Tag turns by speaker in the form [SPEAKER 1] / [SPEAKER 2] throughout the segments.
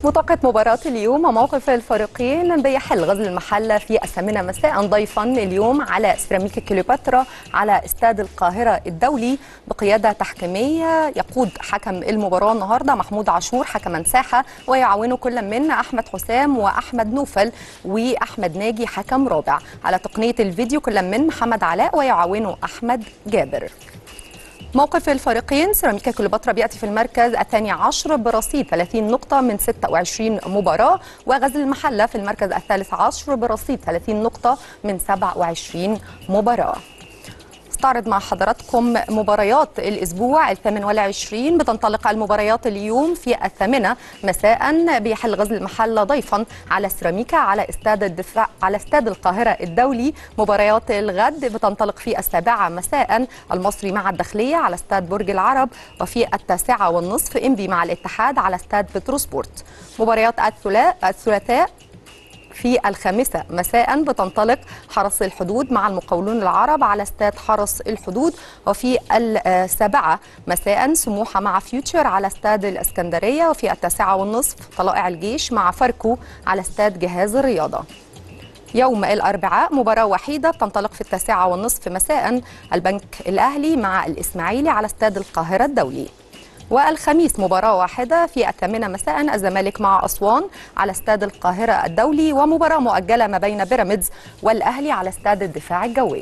[SPEAKER 1] متوقعة مباراة اليوم وموقف الفريقين بيحل غزل المحلة في 8 مساء ضيفا اليوم على سيراميكا كليوباترا على استاد القاهرة الدولي بقيادة تحكيمية يقود حكم المباراة النهاردة محمود عاشور حكما ساحة، ويعاونه كل من أحمد حسام وأحمد نوفل وأحمد ناجي حكم رابع. على تقنية الفيديو كل من محمد علاء ويعاونه أحمد جابر. موقف الفريقين: سيراميكا كليوباترا بيأتي في المركز الثاني عشر برصيد 30 نقطة من 26 مباراة، وغزل المحلة في المركز الثالث عشر برصيد 30 نقطة من 27 مباراة. استعرض مع حضراتكم مباريات الأسبوع الثامن والعشرين. بتنطلق المباريات اليوم في 8 مساء. بيحل غزل المحلة ضيفا على سيراميكا على استاد القاهرة الدولي. مباريات الغد بتنطلق في 7 مساء. المصري مع الداخلية على استاد برج العرب، وفي 9:30 إنبي مع الاتحاد على استاد بتروسبورت. مباريات الثلاثاء في 5 مساء بتنطلق حرس الحدود مع المقاولون العرب على استاد حرس الحدود، وفي 7 مساء سموحة مع فيوتشر على استاد الإسكندرية، وفي 9:30 طلائع الجيش مع فاركو على استاد جهاز الرياضة. يوم الأربعاء مباراة وحيدة بتنطلق في 9:30 مساء. البنك الأهلي مع الإسماعيلي على استاد القاهرة الدولي. والخميس مباراة واحدة في 8 مساء. الزمالك مع أسوان على استاد القاهرة الدولي، ومباراة مؤجلة ما بين بيراميدز والأهلي على استاد الدفاع الجوي.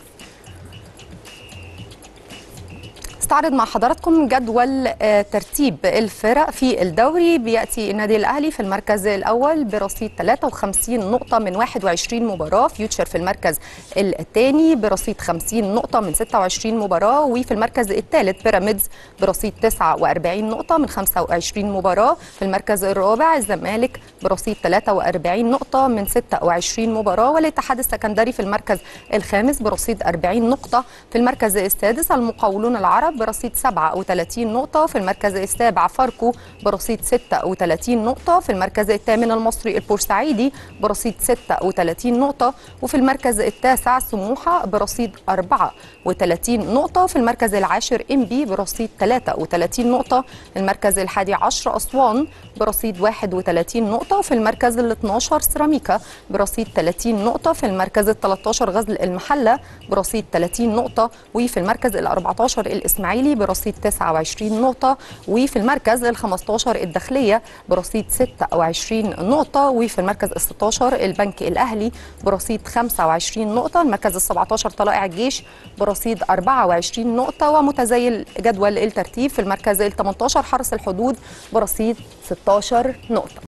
[SPEAKER 1] استعرض مع حضراتكم جدول ترتيب الفرق في الدوري. بيأتي النادي الأهلي في المركز الأول برصيد 53 نقطة من 21 مباراة. فيوتشر في المركز الثاني برصيد 50 نقطة من 26 مباراة. وفي المركز الثالث بيراميدز برصيد 49 نقطة من 25 مباراة. في المركز الرابع الزمالك برصيد 43 نقطة من 26 مباراة. والاتحاد السكندري في المركز الخامس برصيد 40 نقطة. في المركز السادس المقاولون العرب برصيد 37 نقطة. في المركز السابع فاركو برصيد 36 نقطة. في المركز الثامن المصري البورسعيدي برصيد 36 نقطة. وفي المركز التاسع سموحة برصيد 34 نقطة. في المركز العاشر إنبي برصيد 33 نقطة. المركز الحادي عشر أسوان برصيد 31 نقطة. في المركز ال12 سيراميكا برصيد 30 نقطة. في المركز ال13 غزل المحلة برصيد 30 نقطة. وفي المركز ال14 الإسماعيلي برصيد 29 نقطة. وفي المركز ال15 الداخلية برصيد 26 نقطة. وفي المركز ال16 البنك الأهلي برصيد 25 نقطة. المركز ال17 طلائع الجيش برصيد 24 نقطة. ومتزايل جدول الترتيب في المركز ال18 حرس الحدود برصيد 16 نقطة.